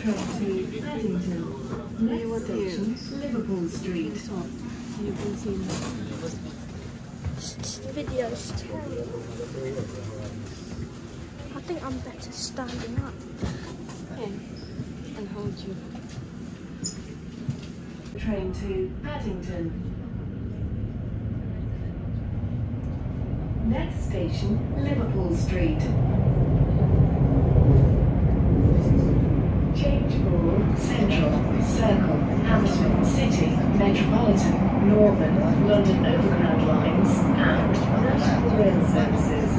Train to Paddington. Next station, Liverpool Street. This video's terrible. I think I'm better standing up. Okay, I'll hold you. Train to Paddington. Next station, Liverpool Street. Change for Central, Circle, Hammersmith City, Metropolitan, Northern, London Overground lines and National Rail services.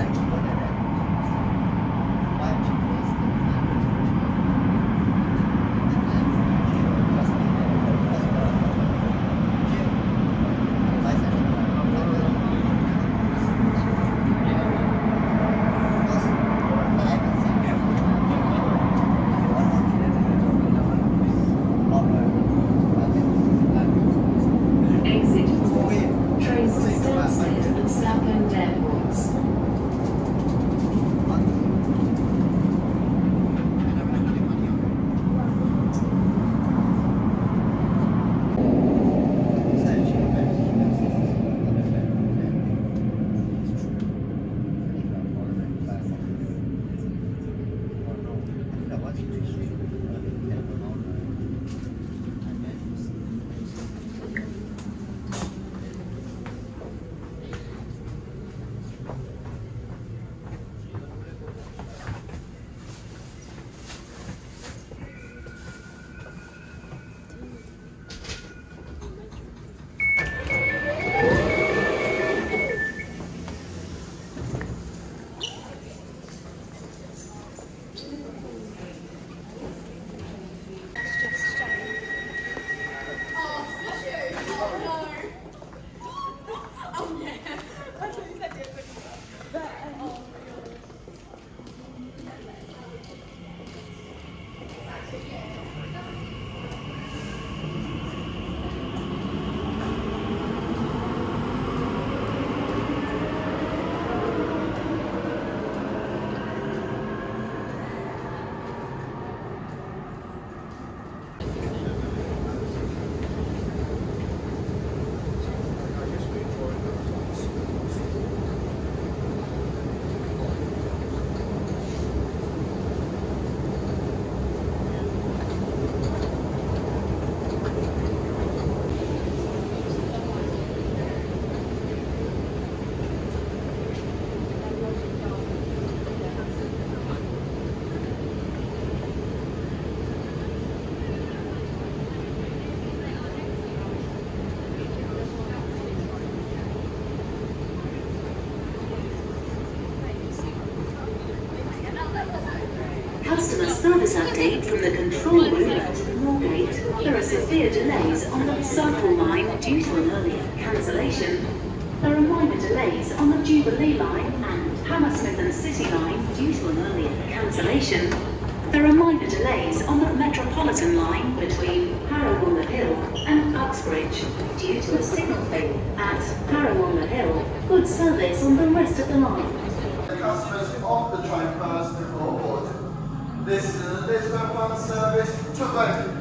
Customer service update from the control room at Moorgate. There are severe delays on the Circle line due to an earlier cancellation. There are minor delays on the Jubilee line and Hammersmith and City line due to an earlier cancellation. There are minor delays on the Metropolitan line between Harrow-on-the Hill and Uxbridge due to a signal failure at Harrow-on-the Hill. Good service on the rest of the line. The customers off the train first before boarding. This is an Elizabeth Line service to Reading.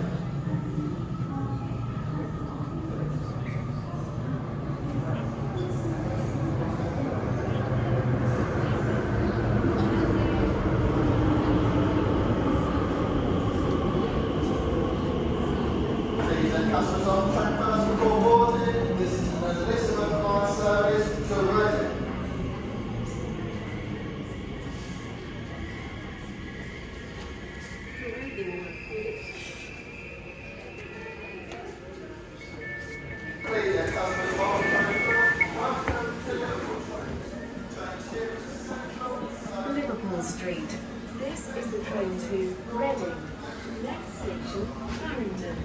Please let customers off the train first before boarding. This is an Elizabeth Line service to Reading. Liverpool Street. This is the train to Reading. Next station, Farringdon.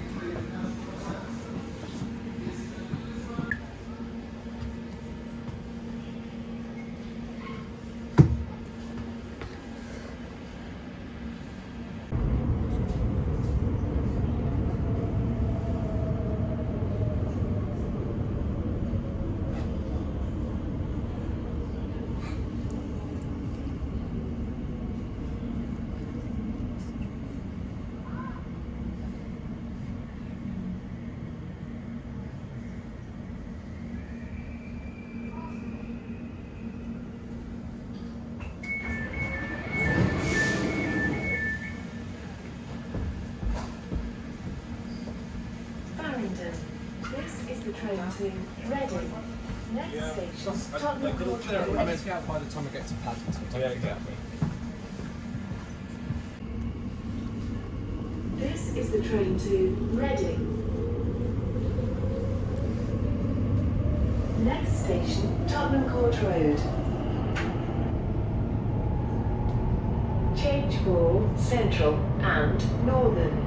the train to Reading. Next station, Tottenham Court I mean, Road. it's out by the time I get to Paddington. Yeah, exactly. This is the train to Reading. Next station, Tottenham Court Road. Change for Central and Northern.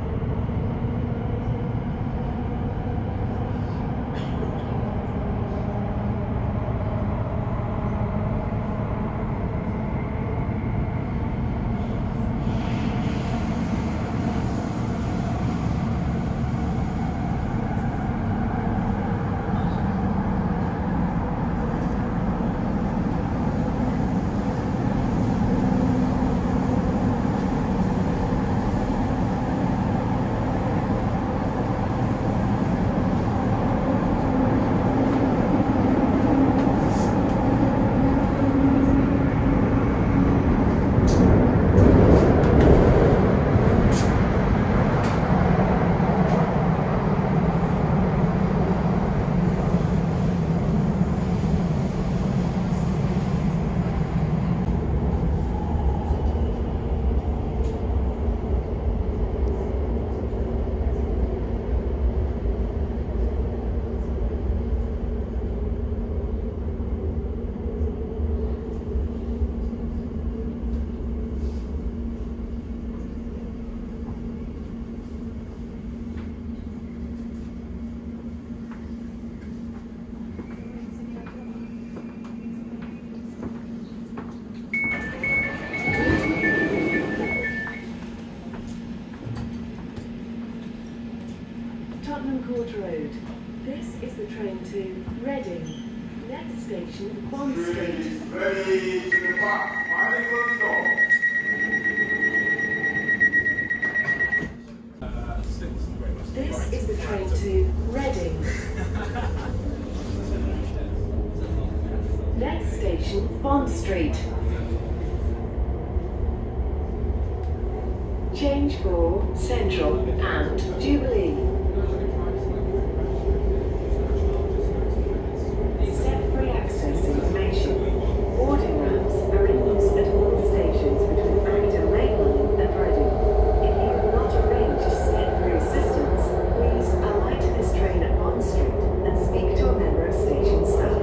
Tottenham Court Road. This is the train to Reading. Next station, Bond Street. Ready to depart. Finally close the door. This is the train to Reading. Next station, Bond Street. Change for Central and Jubilee. Step-free access information. Boarding ramps are in use at all stations between Acton Main Line and Reading. If you have not arranged step-free assistance, please alight this train at Bond Street and speak to a member of station staff.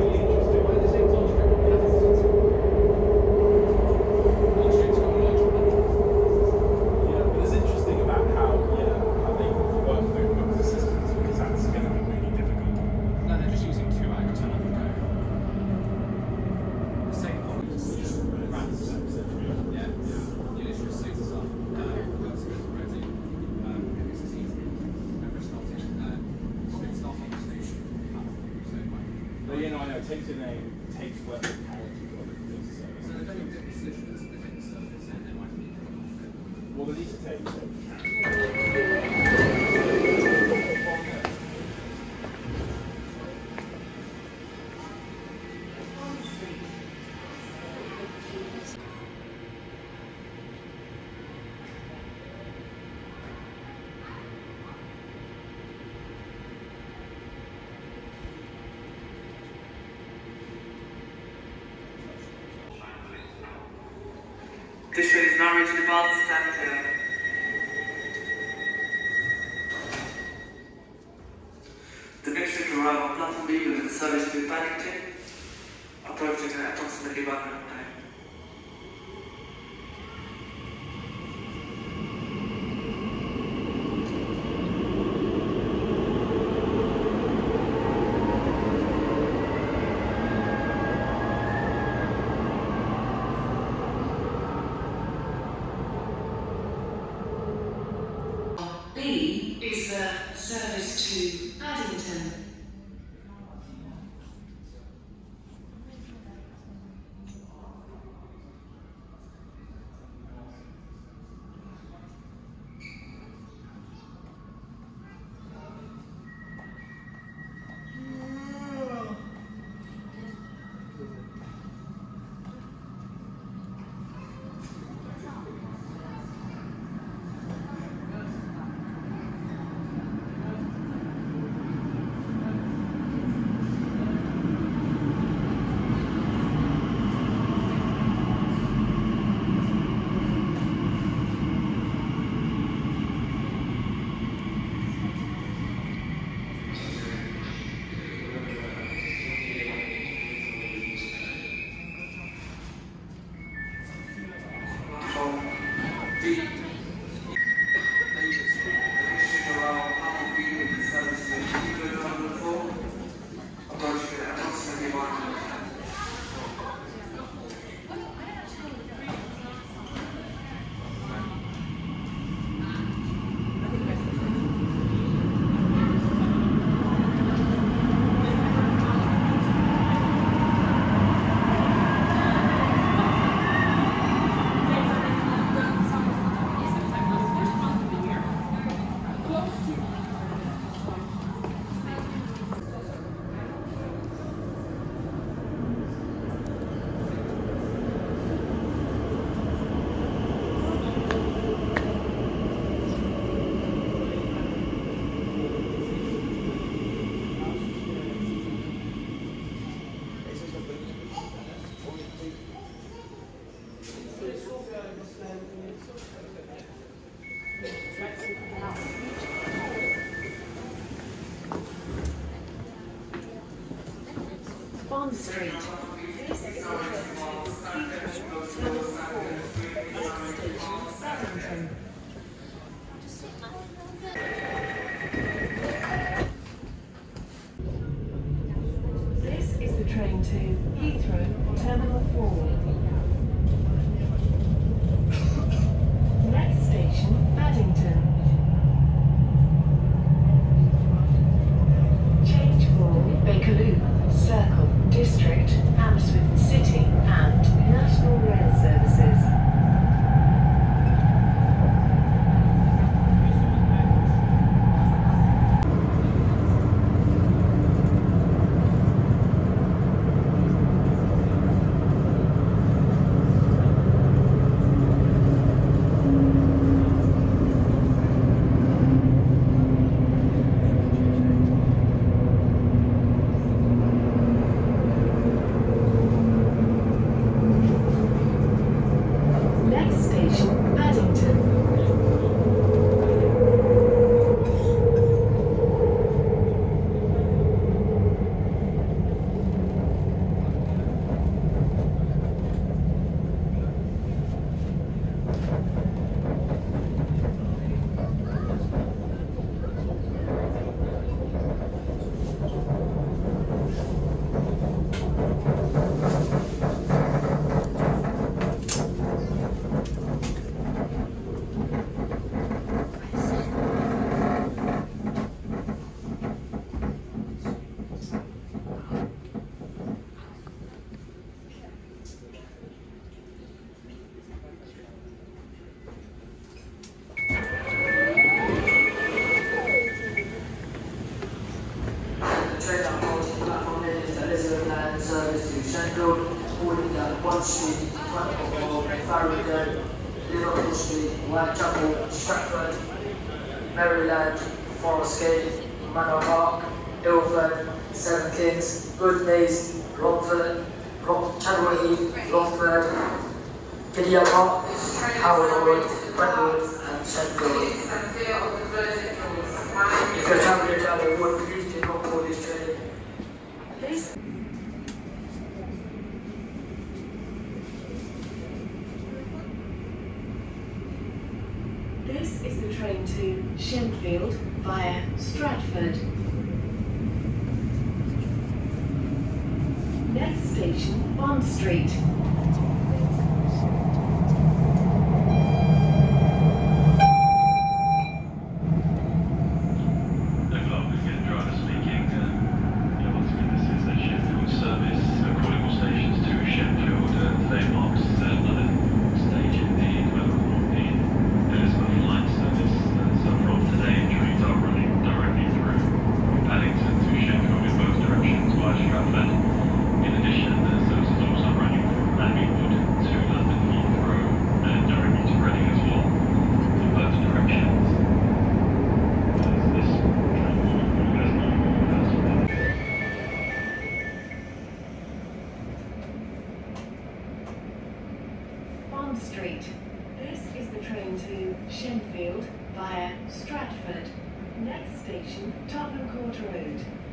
It's interesting about how they work through both the systems, because that's going to be really difficult. No, they're just using 2 Acton. The same one. Yeah. You literally six us up. That's good already. This is easy. It's not on the station. But I know, it takes your name, takes what the character got with this service. So they don't even get the solutions, they take the service and they might be. Well, they need to take it. This train is now reaching the Bath Centre. The next train to arrive on platform B will be the service to Paddington, approaching at approximately 1 minute time. B is the service to Paddington. Bond Street. This is the train to Heathrow, Terminal 4. Next station, Paddington. This is the train to Heathrow, Terminal 4. Next station, Paddington. Change for Bakerloo, Circle, District, Hammersmith City and National Rail Services. Next station, Paddington. Train that holds platform is Elizabeth Line service to Sheffield, boarding at Bond Street, Whitehall, Farringdon, Liverpool Street, Whitechapel, Stratford, Maryland, Forest Gate, Manor Park, Ilford, Seven Kings, Goodmays, Romford, Chadwell Heath, Romford, Gideon Park, Howard Road, Brentwood and Sheffield. If you're travelling down the road, please do not board this train. This This is the train to Shenfield via Stratford. Next station, Bond Street. Bond Street. This is the train to Shenfield via Stratford. Next station, Tottenham Court Road.